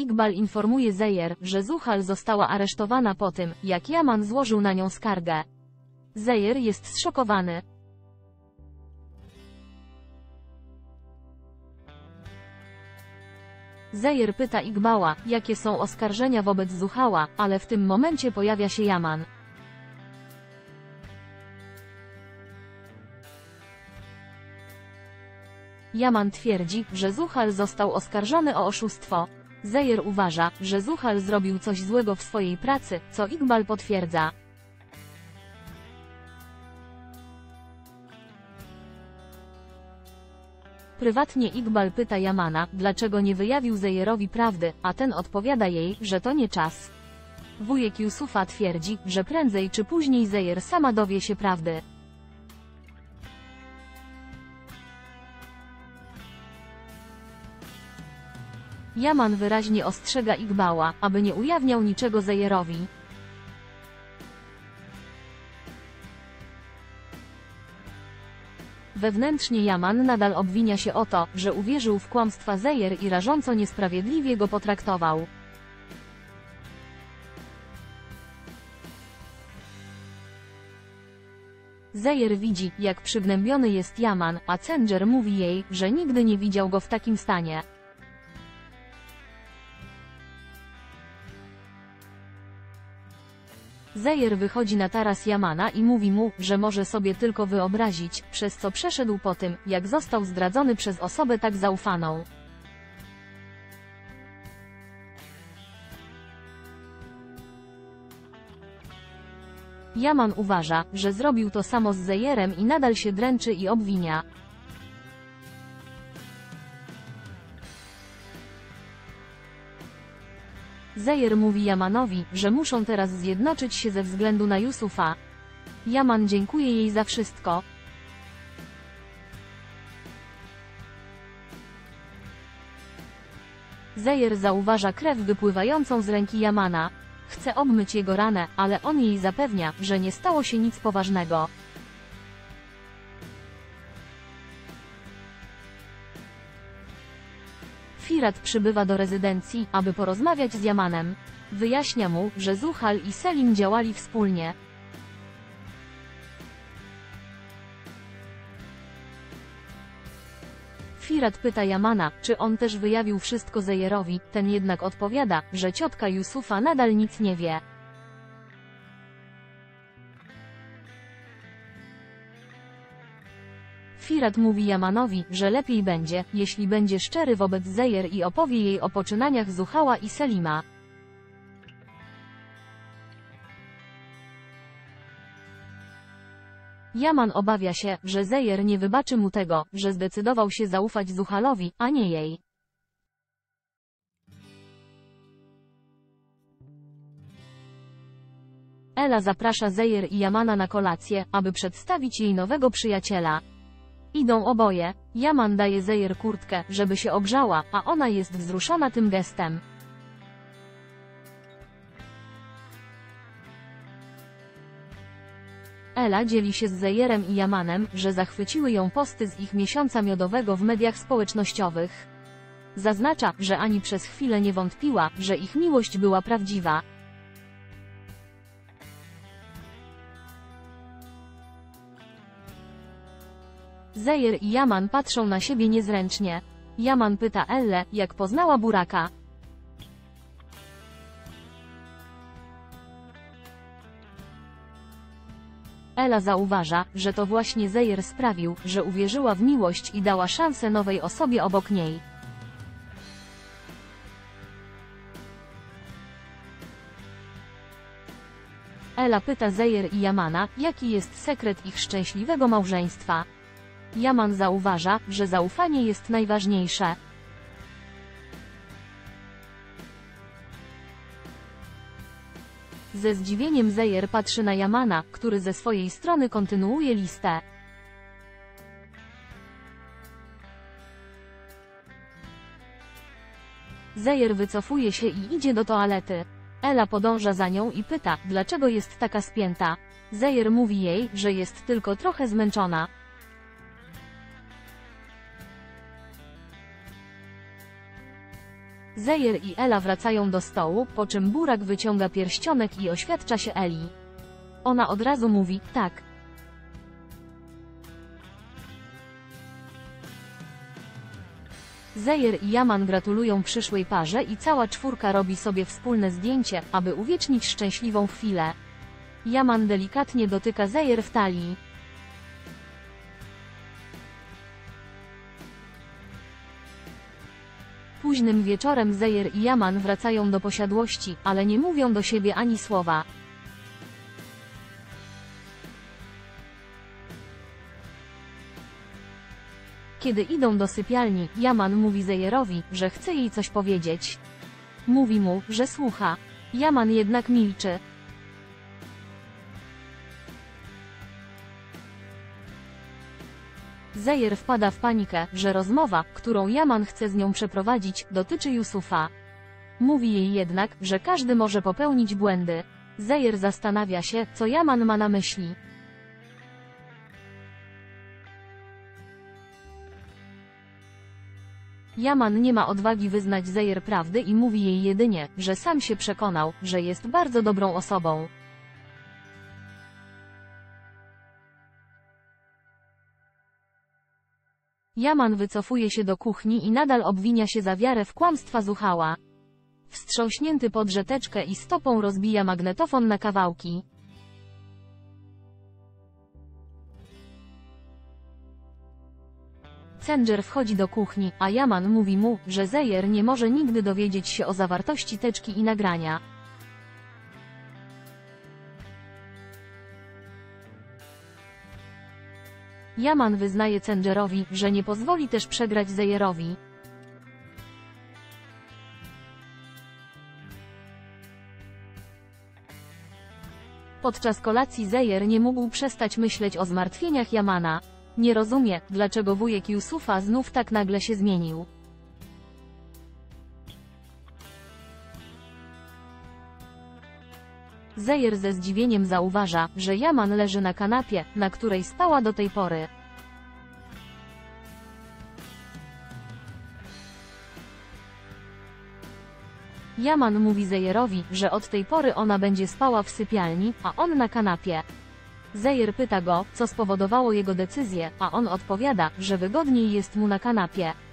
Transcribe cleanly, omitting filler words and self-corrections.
Iqbal informuje Zejer, że Zuhal została aresztowana po tym, jak Yaman złożył na nią skargę. Zejer jest zszokowany. Zejer pyta Iqbala, jakie są oskarżenia wobec Zuhala, ale w tym momencie pojawia się Yaman. Yaman twierdzi, że Zuhal został oskarżony o oszustwo. Zejer uważa, że Zuhal zrobił coś złego w swojej pracy, co Iqbal potwierdza. Prywatnie Iqbal pyta Yamana, dlaczego nie wyjawił Zejerowi prawdy, a ten odpowiada jej, że to nie czas. Wujek Yusufa twierdzi, że prędzej czy później Zejer sama dowie się prawdy. Yaman wyraźnie ostrzega Iqbala, aby nie ujawniał niczego Zejerowi. Wewnętrznie Yaman nadal obwinia się o to, że uwierzył w kłamstwa Zejer i rażąco niesprawiedliwie go potraktował. Zejer widzi, jak przygnębiony jest Yaman, a Cenjer mówi jej, że nigdy nie widział go w takim stanie. Zejer wychodzi na taras Yamana i mówi mu, że może sobie tylko wyobrazić, przez co przeszedł po tym, jak został zdradzony przez osobę tak zaufaną. Yaman uważa, że zrobił to samo z Zejerem i nadal się dręczy i obwinia. Zejer mówi Yamanowi, że muszą teraz zjednoczyć się ze względu na Yusufa. Yaman dziękuje jej za wszystko. Zejer zauważa krew wypływającą z ręki Yamana. Chce obmyć jego ranę, ale on jej zapewnia, że nie stało się nic poważnego. Firat przybywa do rezydencji, aby porozmawiać z Yamanem. Wyjaśnia mu, że Zuhal i Selim działali wspólnie. Firat pyta Yamana, czy on też wyjawił wszystko Zejerowi, ten jednak odpowiada, że ciotka Yusufa nadal nic nie wie. Firat mówi Yamanowi, że lepiej będzie, jeśli będzie szczery wobec Zejer i opowie jej o poczynaniach Zuhala i Selima. Yaman obawia się, że Zejer nie wybaczy mu tego, że zdecydował się zaufać Zuhalowi, a nie jej. Ela zaprasza Zejer i Yamana na kolację, aby przedstawić jej nowego przyjaciela. Idą oboje. Yaman daje Zejer kurtkę, żeby się ogrzała, a ona jest wzruszona tym gestem. Ela dzieli się z Zejerem i Yamanem, że zachwyciły ją posty z ich miesiąca miodowego w mediach społecznościowych. Zaznacza, że ani przez chwilę nie wątpiła, że ich miłość była prawdziwa. Zejer i Yaman patrzą na siebie niezręcznie. Yaman pyta Ellę, jak poznała Buraka. Ela zauważa, że to właśnie Zejer sprawił, że uwierzyła w miłość i dała szansę nowej osobie obok niej. Ela pyta Zejer i Yamana, jaki jest sekret ich szczęśliwego małżeństwa. Yaman zauważa, że zaufanie jest najważniejsze. Ze zdziwieniem Zejer patrzy na Yamana, który ze swojej strony kontynuuje listę. Zejer wycofuje się i idzie do toalety. Ela podąża za nią i pyta, dlaczego jest taka spięta. Zejer mówi jej, że jest tylko trochę zmęczona. Zejer i Ela wracają do stołu, po czym Burak wyciąga pierścionek i oświadcza się Eli. Ona od razu mówi, tak. Zejer i Yaman gratulują przyszłej parze i cała czwórka robi sobie wspólne zdjęcie, aby uwiecznić szczęśliwą chwilę. Yaman delikatnie dotyka Zejer w talii. Późnym wieczorem Zejer i Yaman wracają do posiadłości, ale nie mówią do siebie ani słowa. Kiedy idą do sypialni, Yaman mówi Zejerowi, że chce jej coś powiedzieć. Mówi mu, że słucha. Yaman jednak milczy. Zejer wpada w panikę, że rozmowa, którą Yaman chce z nią przeprowadzić, dotyczy Yusufa. Mówi jej jednak, że każdy może popełnić błędy. Zejer zastanawia się, co Yaman ma na myśli. Yaman nie ma odwagi wyznać Zejer prawdy i mówi jej jedynie, że sam się przekonał, że jest bardzo dobrą osobą. Yaman wycofuje się do kuchni i nadal obwinia się za wiarę w kłamstwa Zuhała. Wstrząśnięty podrze teczkę i stopą rozbija magnetofon na kawałki. Cenjer wchodzi do kuchni, a Yaman mówi mu, że Zejer nie może nigdy dowiedzieć się o zawartości teczki i nagrania. Yaman wyznaje Cenjerowi, że nie pozwoli też przegrać Zejerowi. Podczas kolacji Zejer nie mógł przestać myśleć o zmartwieniach Yamana. Nie rozumie, dlaczego wujek Yusufa znów tak nagle się zmienił. Zejer ze zdziwieniem zauważa, że Yaman leży na kanapie, na której spała do tej pory. Yaman mówi Zejerowi, że od tej pory ona będzie spała w sypialni, a on na kanapie. Zejer pyta go, co spowodowało jego decyzję, a on odpowiada, że wygodniej jest mu na kanapie.